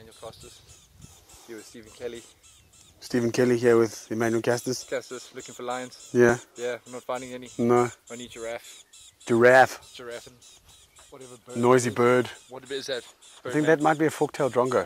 Emmanuel Costas. Here with Stephen Kelly. Stephen Kelly here with Emmanuel Costas. Costas, looking for lions. Yeah. Yeah, we're not finding any. No. Only giraffe. Giraffe. Giraffe and whatever bird. Noisy bird. What is that? I think that might be a fork-tailed drongo.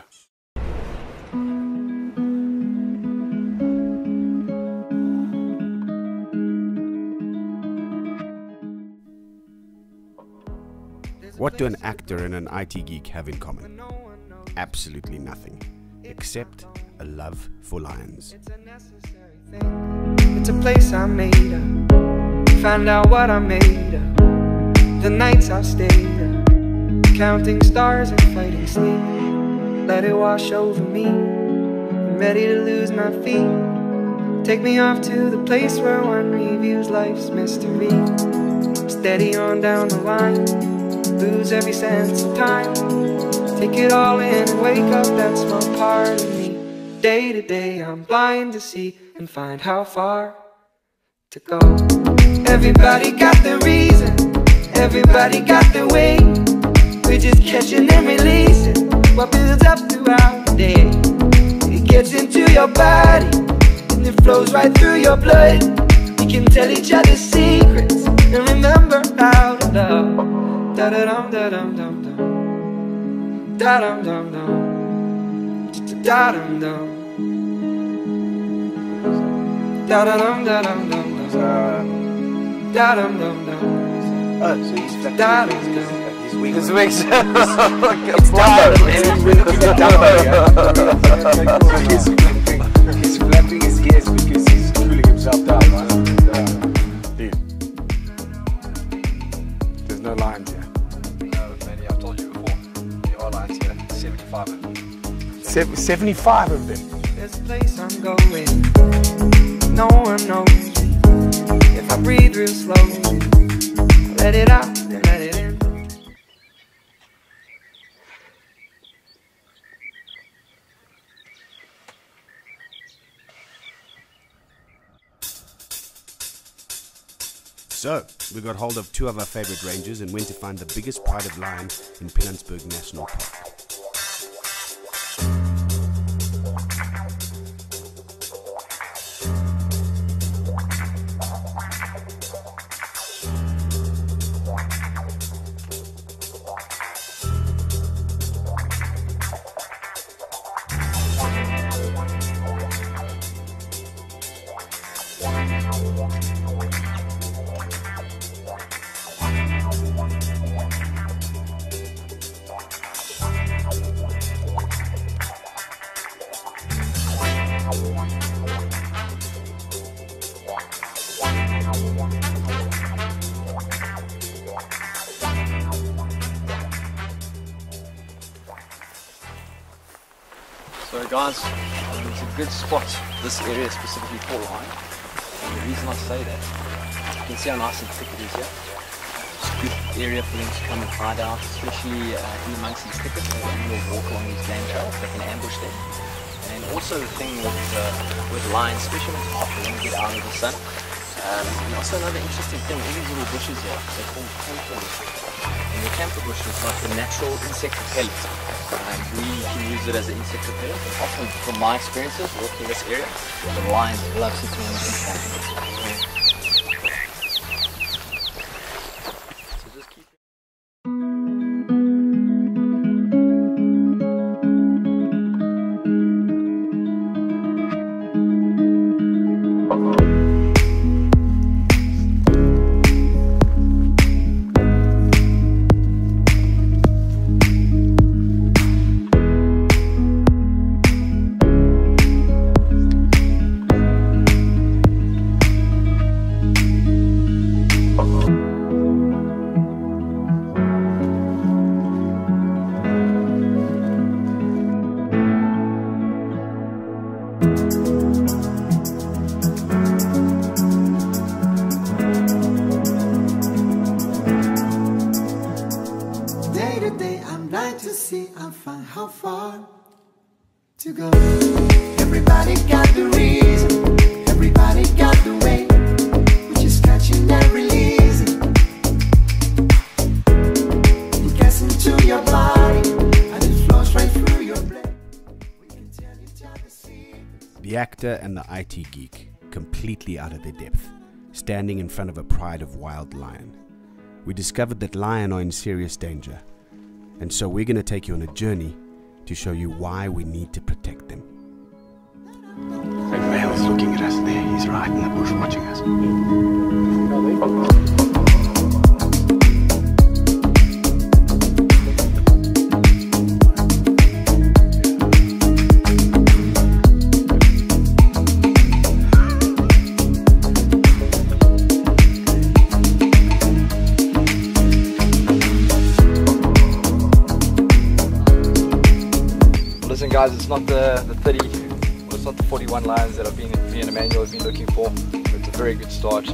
What do an actor and an IT geek have in common? Absolutely nothing, except a love for lions. It's a necessary thing. It's a place I made up. Found out what I made up. The nights I've stayed up, counting stars and fighting sleep. Let it wash over me. I'm ready to lose my feet. Take me off to the place where one reviews life's mystery. Steady on down the line. Lose every sense of time. Take it all in and wake up that small part of me. Day to day I'm blind to see and find how far to go. Everybody got their reason, everybody got their way. We're just catching and releasing what builds up throughout the day. It gets into your body and it flows right through your blood. We can tell each other secrets and remember how to love. Da da dum da dum dum dum, da dum dum dum, da dum dum, da da dum da dum dum dum, da dum dum dum. Oh, so he's flapping Da dum dum. his wings. His wings. It's He's flapping his ears because he's cooling himself down, right? Dude, there's no lions here. No, Manny, I've told you before. There are lions here. 75 of them. 75 of them. There's a place I'm going. No one knows me. If I breathe real slowly, let it out and let it in. So, we got hold of two of our favorite rangers and went to find the biggest pride of lion in Pilanesberg National Park. So guys, it's a good spot, this area specifically for lion. And the reason I say that, you can see how nice and thick it is here. It's a good area for them to come and hide out, especially in amongst these thickets. So when they walk along these game trails, they can ambush them. And also the thing with lions, especially when it's hot, they want to get out of the sun. And also another interesting thing, all these little bushes here, they're called camphor bushes. And the camphor bush is like the natural insect repellent. We can use it as an insect repellent. And often, from my experiences working in this area, the lions love sitting on this camphor. So just keep I'll find how far to go. Everybody got the reason, everybody got the way. We're just catching and releasing. It gets into your body and it flows right through your brain. The actor and the IT geek, completely out of their depth, standing in front of a pride of wild lion. We discovered that lion are in serious danger, and so we're going to take you on a journey to show you why we need to protect them. That male is looking at us there. He's right in the bush watching us. Listen guys, it's not the 30, well, it's not the 41 lions that me and Emmanuel have been looking for. It's a very good start.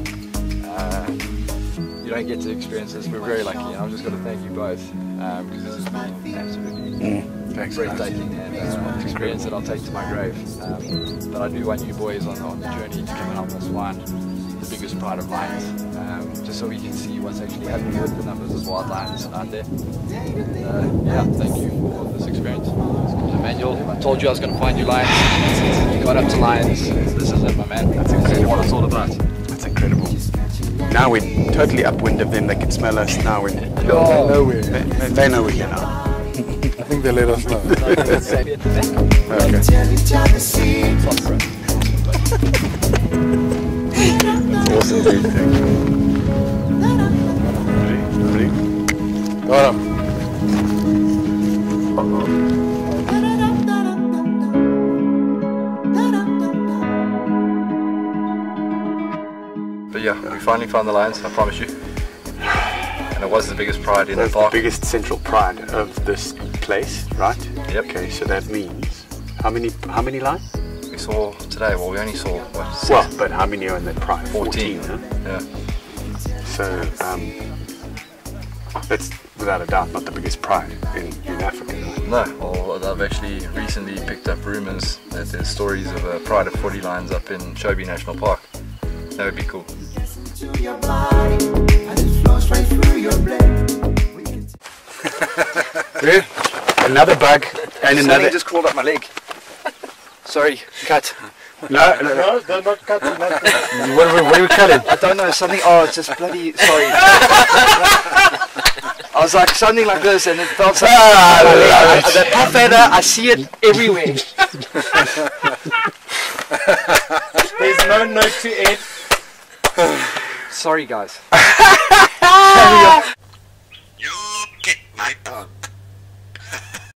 You don't get to experience this. We're very lucky, and I've just got to thank you both because this has been absolutely breathtaking and experience that I'll take to my grave. But I do want you boys on the journey to come and help us find the biggest pride of lions, just so we can see what's actually happening with the numbers of wild lions out there. Yeah, thank you for this experience. Emmanuel, I told you I was going to find you lions. You got up to lions. This is it, my man. That's exactly what it's all about. That's incredible. Now we're totally upwind of them. They can smell us. Now we're... They know we're here. They know we're here now. I think they let us know. Awesome, dude. Ready? Got him. But yeah, we finally found the lions, I promise you. And it was the biggest pride in the That's park. the biggest central pride of this place, right? Yep. Okay, so that means how many lions? We saw today, well we only saw, what, 6? Well, but how many are in that pride? 14, huh? yeah. So, that's without a doubt not the biggest pride in Africa, right? No, well I've actually recently picked up rumours that there's stories of a pride of 40 lions up in Chobe National Park. That would be cool. Another bug and another... Something just crawled up my leg. Sorry, cut. No, No, they're not cutting nothing. what are we cutting? I don't know, something, oh it's just bloody, sorry. I was like, something like this and it felt something. The top feather, I see it everywhere. There's no note to Ed. Sorry guys. You get my dog.